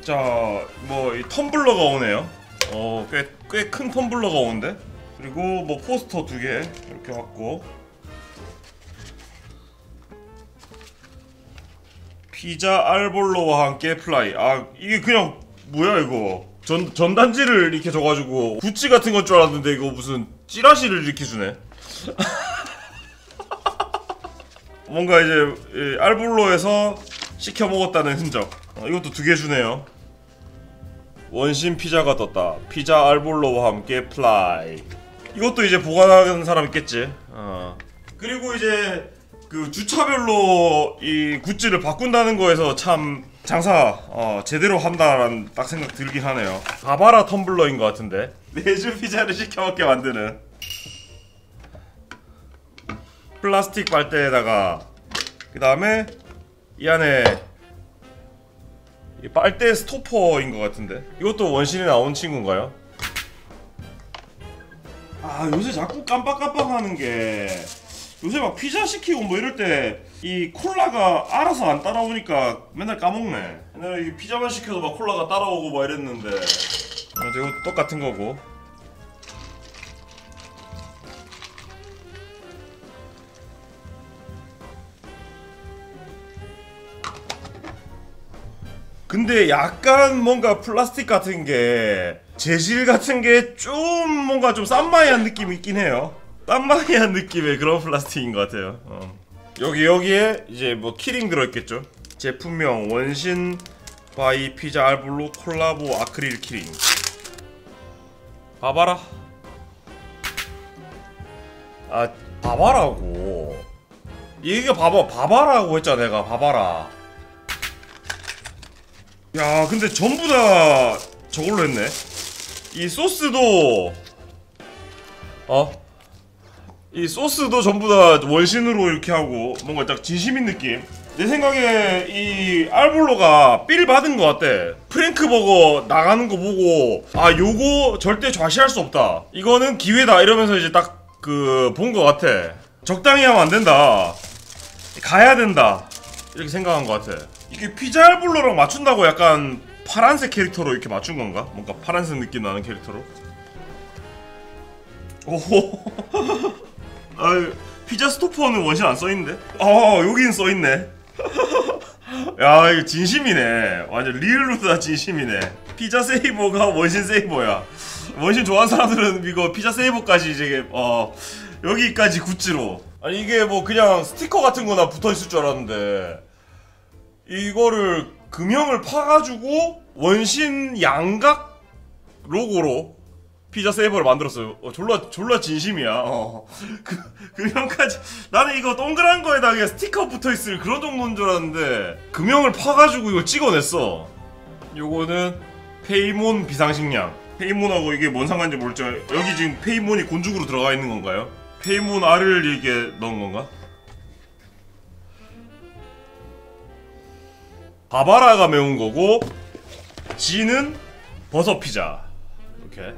자, 뭐 이 텀블러가 오네요. 꽤 큰 텀블러가 오는데. 그리고 뭐 포스터 2개 이렇게 왔고, 피자 알볼로와 함께 플라이. 아, 이게 그냥 뭐야 이거? 전단지를 이렇게 줘가지고 구찌 같은 건 줄 알았는데 이거 무슨 찌라시를 이렇게 주네. 뭔가 이제 알볼로에서 시켜 먹었다는 흔적. 이것도 2개 주네요. 원신 피자가 떴다. 피자 알볼로와 함께 플라이. 이것도 이제 보관하는 사람 있겠지. 그리고 이제 그 주차별로 이 굿즈를 바꾼다는 거에서 참 장사 제대로 한다라는 딱 생각 들긴 하네요. 바바라 텀블러인 것 같은데 매주 피자를 시켜 먹게 만드는 플라스틱 빨대에다가, 그 다음에 이 안에 이 빨대 스토퍼인 것 같은데 이것도 원신에 나온 친구인가요? 아, 요새 자꾸 깜빡깜빡하는 게, 요새 막 피자 시키고 뭐 이럴 때 이 콜라가 알아서 안 따라오니까 맨날 까먹네. 옛날에 이 피자만 시켜도 막 콜라가 따라오고 막 이랬는데. 이것도 똑같은 거고. 근데 약간 뭔가 플라스틱 같은 게, 재질 같은 게 좀 뭔가 좀 쌈마이한 느낌이 있긴 해요. 쌈마이한 느낌의 그런 플라스틱인 것 같아요. 여기에 이제 뭐 키링 들어있겠죠. 제품명 원신 바이 피자 알볼로 콜라보 아크릴 키링. 봐봐라. 아, 봐봐라고. 이게 봐봐라고 했잖아 내가. 봐봐라. 야, 근데 전부 다 저걸로 했네. 이 소스도 이 소스도 전부 다 원신으로 이렇게 하고, 뭔가 딱 진심인 느낌. 내 생각에 이 알볼로가 삘 받은 것 같대. 프랭크버거 나가는 거 보고, 아, 요거 절대 좌시할 수 없다, 이거는 기회다, 이러면서 이제 딱 그 본 것 같아. 적당히 하면 안 된다, 가야 된다, 이렇게 생각한 것 같아. 이게 피자 알볼로랑 맞춘다고 약간 파란색 캐릭터로 이렇게 맞춘 건가? 뭔가 파란색 느낌 나는 캐릭터로. 오호. 아, 피자 스토퍼는 원신 안 써있는데? 여긴 써있네. 야, 이거 진심이네. 완전 리얼로 다 진심이네. 피자 세이버가 원신 세이버야. 원신 좋아하는 사람들은 이거 피자 세이버까지 이제 여기까지 굿즈로. 아니, 이게 뭐 그냥 스티커 같은 거나 붙어있을 줄 알았는데, 이거를 금형을 파가지고 원신 양각 로고로 피자 세이버를 만들었어요. 졸라 진심이야. 금형까지. 나는 이거 동그란 거에다 그냥 스티커 붙어있을 그런 정도인 줄 알았는데 금형을 파가지고 이거 찍어냈어. 요거는 페이몬 비상식량. 페이몬하고 이게 뭔 상관인지 모르겠지만 여기 지금 페이몬이 곤죽으로 들어가 있는 건가요? 페이몬 알을 이렇게 넣은 건가? 바바라가 매운 거고, 진은 버섯 피자. 이렇게.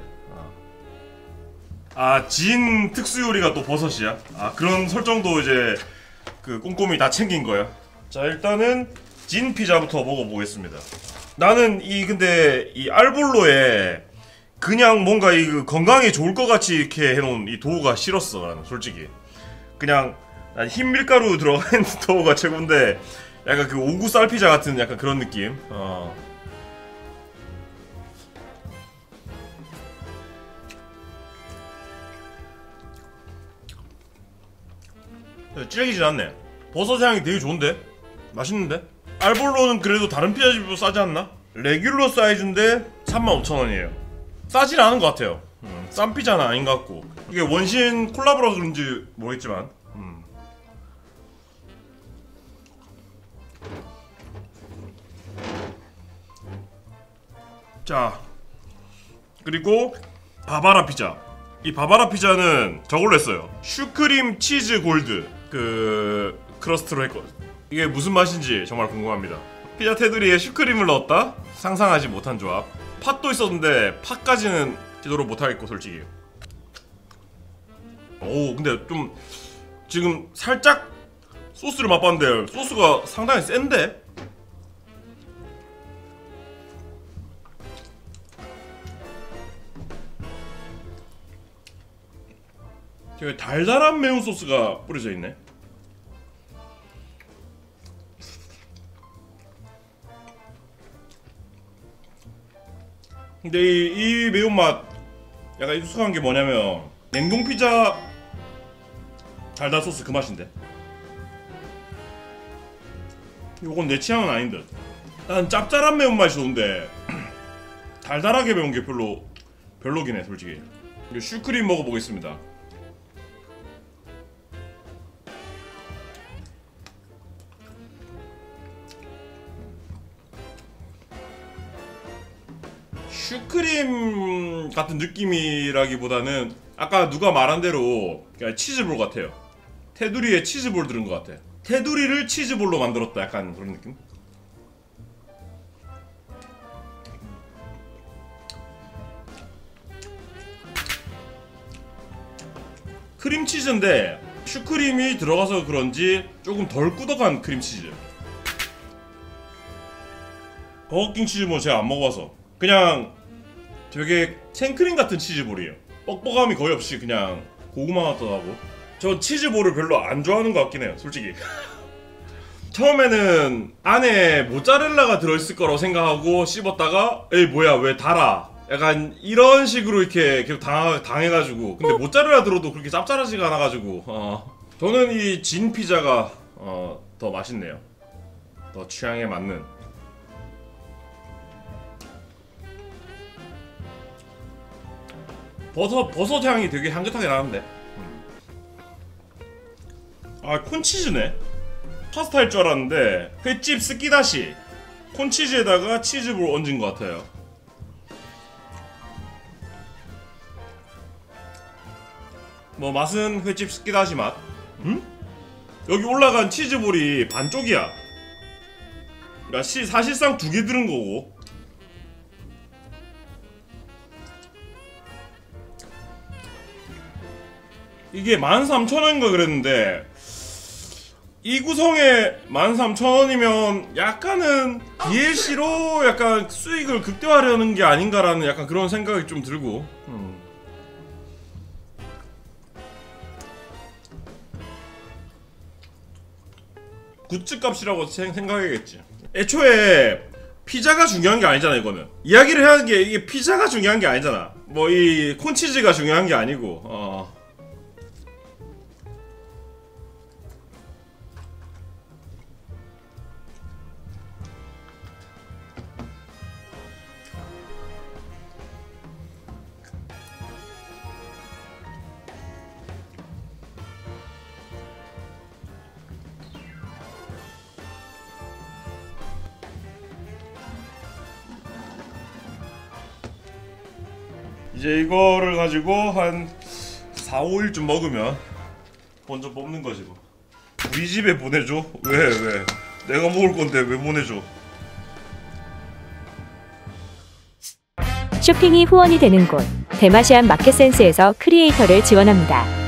아, 진 특수 요리가 또 버섯이야? 아, 그런 설정도 이제 그 꼼꼼히 다 챙긴 거야. 자, 일단은 진 피자부터 먹어보겠습니다. 나는 근데 이 알볼로에 그냥 뭔가 이 건강에 좋을 것 같이 이렇게 해놓은 이 도우가 싫었어. 나는 솔직히 그냥 난 흰 밀가루 들어가 있는 도우가 최고인데, 약간 그 오구 쌀피자 같은 약간 그런 느낌. 찌르기진 않네. 버섯 향이 되게 좋은데? 맛있는데? 알볼로는 그래도 다른 피자집보다 싸지 않나? 레귤러 사이즈인데 35,000원이에요 싸진 않은 것 같아요. 싼 피자는 아닌 것 같고, 이게 원신 콜라보라서 그런지 모르겠지만. 자, 그리고 바바라 피자. 이 바바라 피자는 저걸로 했어요. 슈크림 치즈 골드 그 크러스트로 했거든. 이게 무슨 맛인지 정말 궁금합니다. 피자 테두리에 슈크림을 넣었다? 상상하지 못한 조합. 팥도 있었는데 팥까지는 제대로 못하겠고 솔직히. 오, 근데 좀 지금 살짝 소스를 맛봤는데 소스가 상당히 센데? 되게 달달한 매운 소스가 뿌려져 있네. 근데 이 매운맛 약간 익숙한 게 뭐냐면 냉동 피자 달달 소스 그 맛인데. 요건 내 취향은 아닌 듯. 난 짭짤한 매운맛이 좋은데 달달하게 매운 게 별로긴 해 솔직히. 슈크림 먹어보겠습니다. 슈크림 같은 느낌이라기보다는 아까 누가 말한 대로 그냥 치즈볼 같아요. 테두리에 치즈볼 들은 것 같아. 테두리를 치즈볼로 만들었다 약간 그런 느낌? 크림치즈인데 슈크림이 들어가서 그런지 조금 덜 꾸덕한 크림치즈. 버거킹 치즈볼 제가 안 먹어봐서 그냥 되게 생크림 같은 치즈볼이에요. 뻑뻑함이 거의 없이 그냥 고구마 맛도 나고. 전 치즈볼을 별로 안 좋아하는 것 같긴 해요 솔직히. 처음에는 안에 모짜렐라가 들어있을 거라고 생각하고 씹었다가 에이 뭐야 왜 달아 약간 이런 식으로 이렇게 계속 당해가지고. 근데 모짜렐라 들어도 그렇게 짭짤하지가 않아가지고 저는 이 진 피자가 더 맛있네요. 더 취향에 맞는. 버섯 향이 되게 향긋하게 나는데. 아 콘치즈네. 파스타일 줄 알았는데 횟집 스키다시 콘치즈에다가 치즈볼 얹은 것 같아요. 뭐 맛은 횟집 스키다시 맛. 여기 올라간 치즈볼이 반쪽이야. 그러니까 사실상 2개 들은 거고. 이게 13,000원인가 그랬는데 이 구성에 13,000원이면 약간은 DLC로 약간 수익을 극대화하려는 게 아닌가라는 약간 그런 생각이 좀 들고. 굿즈 값이라고 생각해야겠지. 애초에 피자가 중요한 게 아니잖아. 이거는 이야기를 해야 하는 게 이게 피자가 중요한 게 아니잖아. 뭐 이 콘치즈가 중요한 게 아니고. 이제 이거를 가지고 한 4, 5일쯤 먹으면 먼저 뽑는 거지 뭐. 우리 집에 보내줘? 왜? 내가 먹을 건데 왜 보내줘? 쇼핑이 후원이 되는 곳 대마시안 마켓센스에서 크리에이터를 지원합니다.